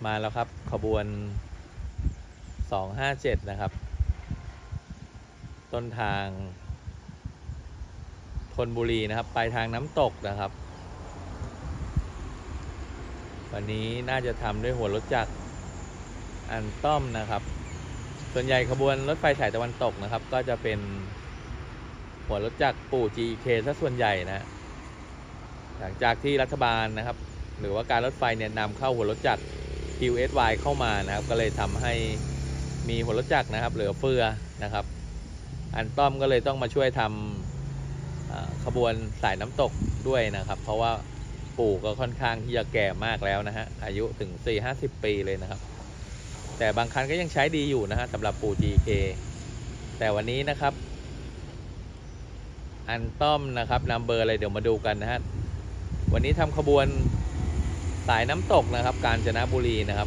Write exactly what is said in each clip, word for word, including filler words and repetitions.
มาแล้วครับขบวนสองห้าเจ็ดนะครับต้นทางธนบุรีนะครับไปทางน้ำตกนะครับวันนี้น่าจะทำด้วยหัวรถจักรอันต้อมนะครับส่วนใหญ่ขบวนรถไฟสายตะวันตกนะครับก็จะเป็นหัวรถจักรปู่ จี อี เค ซะส่วนใหญ่นะหลังจากที่รัฐบาลนะครับหรือว่าการรถไฟเนี่ยนำเข้าหัวรถจักร คิว เอส วาย เข้ามานะครับก็เลยทำให้มีหัวรถจักรนะครับเหลือเฟือนะครับอันต้อมก็เลยต้องมาช่วยทำขบวนสายน้ำตกด้วยนะครับเพราะว่าปู่ก็ค่อนข้างที่จะแก่มากแล้วนะฮะอายุถึง สี่ห้าสิบ ปีเลยนะครับแต่บางคันก็ยังใช้ดีอยู่นะฮะสำหรับปู่ จี เค แต่วันนี้นะครับอันต้อมนะครับนำเบอร์อะไรเดี๋ยวมาดูกันนะฮะวันนี้ทำขบวนสายน้ำตกนะครับกาญจนบุรีนะครับ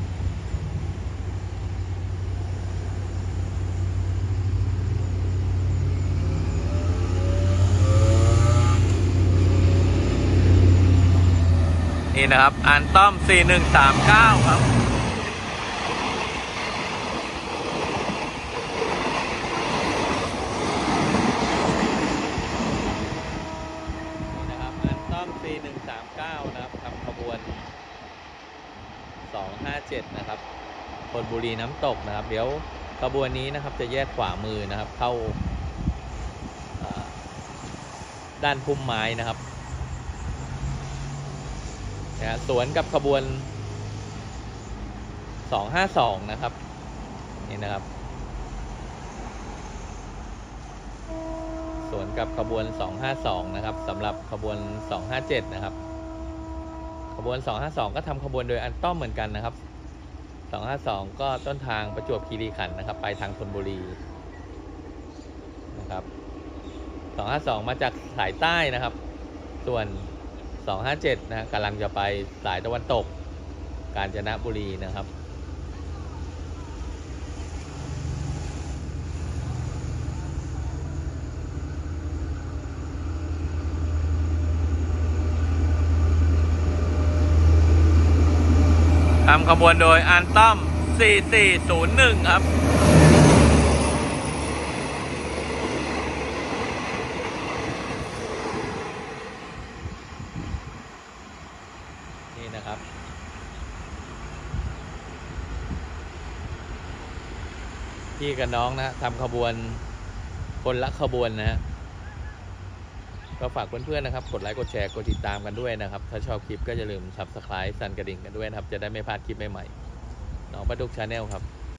นี่นะครับอันต้อมสี่หนึ่งสามเก้าครับสี่หนึ่งสามเก้านะครับทำขบวนสองห้าเจ็ดนะครับธนบุรีน้ำตกนะครับเดี๋ยวขบวนนี้นะครับจะแยกขวามือนะครับเข้าด้านพุ่มไม้นะครับนะสวนกับขบวนสองห้าสองนะครับนี่นะครับสวนกับขบวนสองห้าสองนะครับสำหรับขบวนสองห้าเจ็ดนะครับขบวนสองห้าสองก็ทำขบวนโดยอันต้อมเหมือนกันนะครับสองห้าสองก็ต้นทางประจวบคีรีขันธ์นะครับไปทางธนบุรีนะครับสองห้าสองมาจากสายใต้นะครับส่วนสองห้าเจ็ดนะกำลังจะไปสายตะวันตกกาญจนบุรีนะครับทำขบวนโดยอันต้อมสี่สี่ศูนย์หนึ่งครับนี่นะครับพี่กับน้องนะทำขบวนคนละขบวนนะฮะก็ฝากเพื่อนๆนะครับกดไลค์กดแชร์กดติดตามกันด้วยนะครับถ้าชอบคลิปก็อย่าลืม ซับสไครบ์ สั่นกระดิ่งกันด้วยนะครับจะได้ไม่พลาดคลิปใหม่ๆน้องปลาดุกชาแนลครับ